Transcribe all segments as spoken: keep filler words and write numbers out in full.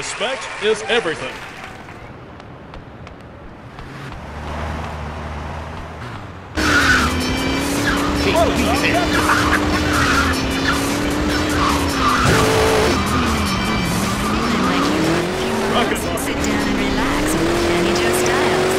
Respect is everything. Rocket. Sit down and relax with Danny Joe Styles.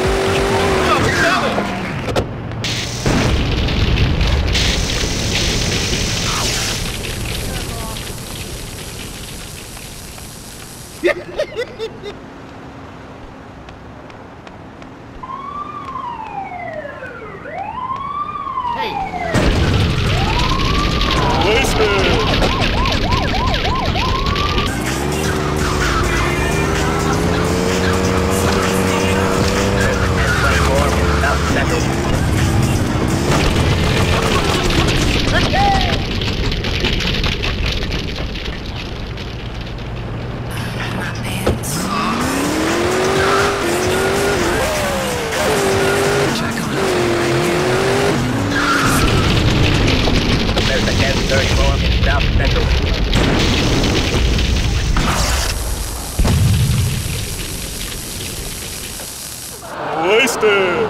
Wasted!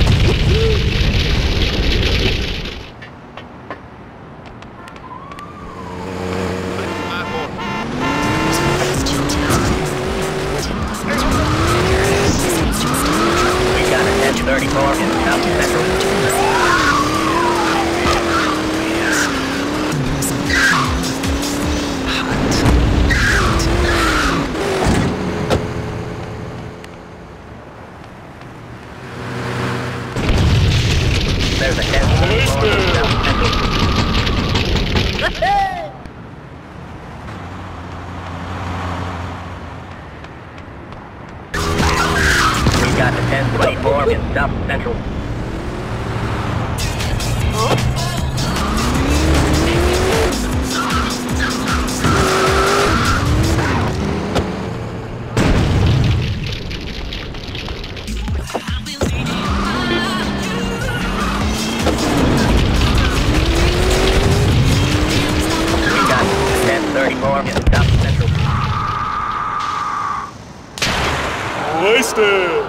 We got a ten thirty-four in South Central. There's a ten thirty-four in South Central. We got a ten twenty-four in South Central. We got a ten thirty-four in South Central. Wasted!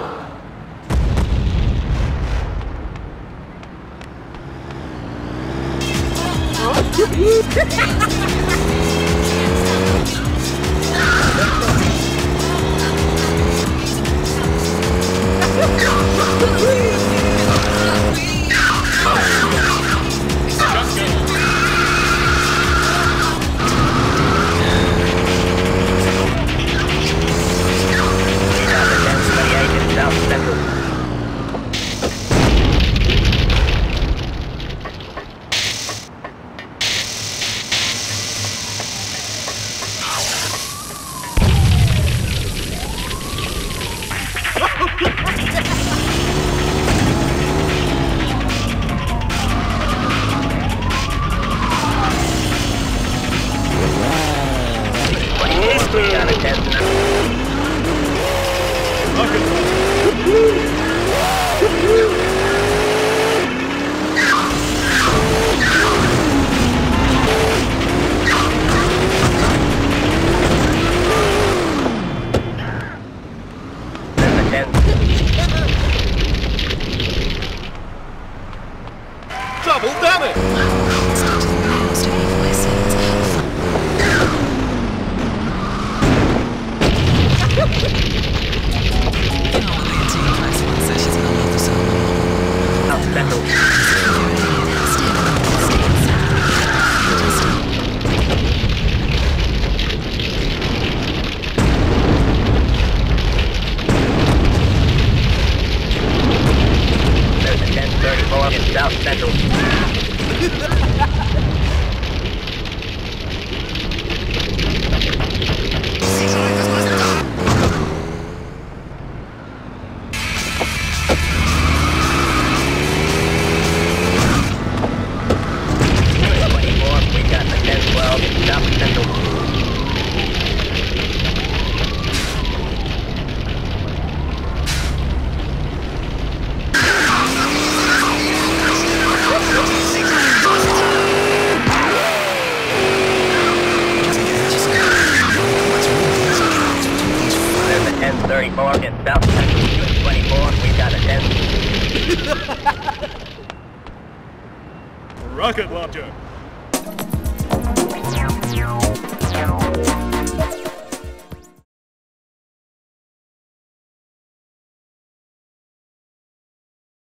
We got a ten twenty-eight in South Central. We got a ten There's a ten. Double damage! South Central. There's a ten thirty-four in South Central. twenty-four, we got the ten twelve in South Central. thirty-four in South Central U S twenty-four. We got a desk. Rocket launcher.